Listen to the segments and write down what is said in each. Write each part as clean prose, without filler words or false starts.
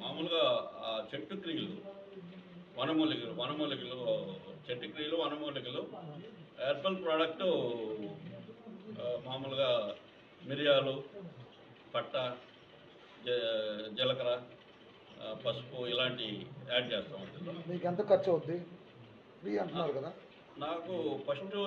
మామూలుగా ఆ చెట్టు క్రియలు వనమూలికలు చెట్టు క్రియలు వనమూలికలు హెర్బల్ ప్రోడక్ట్ మామూలుగా మిరియాలు పట్ట జీలకర్ర పసుపు ఇలాంటి యాడ్ చేస్తాం. మీకు ఎంత ఖర్చు అవుద్ది? ఫ్రీ అంటున్నారు కదా. నాకు ఫస్ట్లో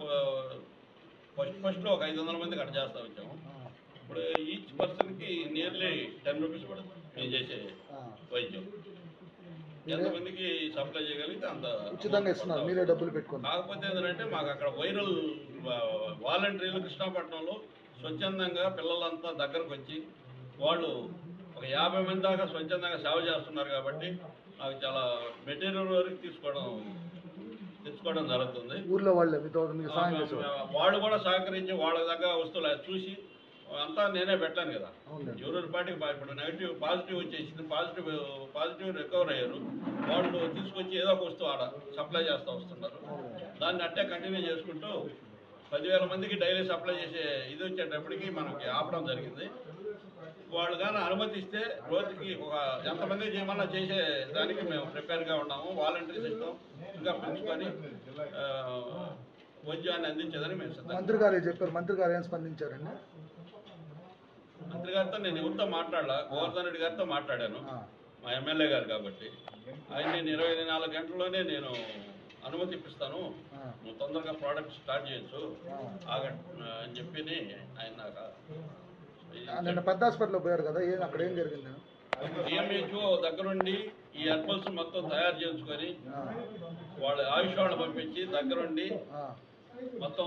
ఒక 500 మందికి అక్కడ చేస్తా వచ్చాము. ఇప్పుడు ఈచ్ పర్సన్కి నియర్లీ 10 రూపీస్ పడుతుంది మేము చేసే వైద్యం. ఎంతమందికి సప్లై చేయగలిగితే అంత ఉచితంగా ఇస్తున్నారు, మీరే డబ్బులు పెట్టుకోండి. కాకపోతే ఏంటంటే మాకు అక్కడ వైరల్ వాలంటీర్లు కృష్ణాపట్నంలో స్వచ్ఛందంగా పిల్లలంతా దగ్గరకు వచ్చి వాళ్ళు ఒక 50 మంది దాకా స్వచ్ఛందంగా సేవ చేస్తున్నారు కాబట్టి నాకు చాలా మెటీరియల్ వరకు తెచ్చుకోవడం జరుగుతుంది. ఊర్లో వాళ్ళు వాళ్ళు కూడా సహకరించి వాళ్ళ దగ్గర వస్తువులు చూసి అంతా నేనే పెట్టాను కదా. ఎవరి పార్టీకి ఇప్పుడు నెగిటివ్ పాజిటివ్ వచ్చేసింది, పాజిటివ్ రికవర్ అయ్యారు. వాళ్ళు తీసుకొచ్చి ఏదో ఒక వస్తువు ఆడ సప్లై చేస్తూ వస్తున్నారు. దాన్ని అట్టే కంటిన్యూ చేసుకుంటూ 10,000 మందికి డైలీ సప్లై చేసే ఇది వచ్చేటప్పటికి మనకి ఆపడం జరిగింది. వాళ్ళు కానీ అనుమతిస్తే రోజుకి ఒక ఎంతమంది చేయమన్నా చేసే దానికి మేము ప్రిపేర్గా ఉన్నాము. వాలంటీర్ సిస్టమ్ ఇంకా పెంచుకొని వైద్యాన్ని అందించేదని మేము సిద్ధంగా. మంత్రి గారు చెప్పారు, మంత్రి గారు ఏం స్పందించారండి? మంత్రి గారితో నేను ఎవరితో మాట్లాడలా, గోవర్ధన్ రెడ్డి గారితో మాట్లాడాను, మా ఎమ్మెల్యే గారు కాబట్టి. ఆయన నేను 24 గంటల్లోనే నేను అనుమతి ఇప్పిస్తాను, నువ్వు తొందరగా ప్రోడక్ట్ స్టార్ట్ చేయొచ్చు అని చెప్పి ఆయన నాకు. నిన్న పెద్ద హాస్పిటల్లో పోయారు కదా, అక్కడ ఏం జరిగింది? డిఎంహెచ్ఓ దగ్గరుండి ఈ హెర్బల్స్ మొత్తం తయారు చేసుకొని వాళ్ళ ఆయుష్ వాళ్ళు పంపించి దగ్గరుండి మొత్తం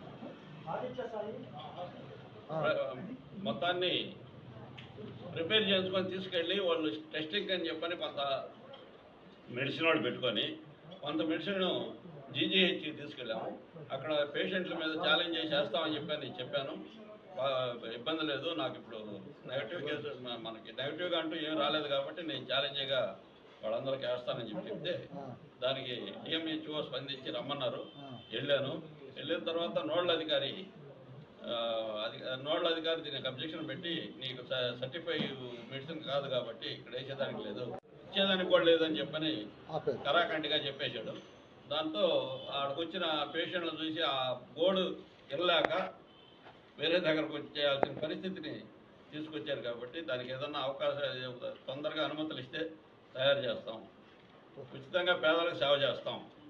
మొత్తాన్ని ప్రిపేర్ చేసుకొని తీసుకెళ్ళి వాళ్ళు టెస్టింగ్ అని చెప్పని కొంత మెడిసిన్ వాళ్ళు పెట్టుకొని కొంత మెడిసిన్ జీజీహెచ్కి తీసుకెళ్ళాము. అక్కడ పేషెంట్ల మీద ఛాలెంజ్ చేస్తామని చెప్పాను. ఇబ్బంది లేదు, నాకు ఇప్పుడు నెగటివ్ కేసు మనకి నెగటివ్గా అంటూ ఏం రాలేదు కాబట్టి నేను ఛాలెంజ్గా వాళ్ళందరికీ వేస్తానని చెప్తే దానికి డిఎంహెచ్ఓ స్పందించి రమ్మన్నారు. వెళ్ళిన తర్వాత నోడల్ అధికారి దీనికి అబ్జెక్షన్ పెట్టి నీకు సర్టిఫై మెడిసిన్ కాదు కాబట్టి ఇక్కడ వేసేదానికి లేదు, ఇచ్చేదానికి కూడా లేదని చెప్పని కరాఖండిగా చెప్పేశాడు. దాంతో ఆడికి వచ్చిన పేషెంట్లను చూసి ఆ బోర్డు వెళ్ళాక వేరే దగ్గరకు చేయాల్సిన పరిస్థితిని తీసుకొచ్చారు కాబట్టి దానికి ఏదన్నా అవకాశం తొందరగా అనుమతులు ఇస్తే తయారు చేస్తాం. ఉచితంగా పేదలకు సేవ చేస్తాం.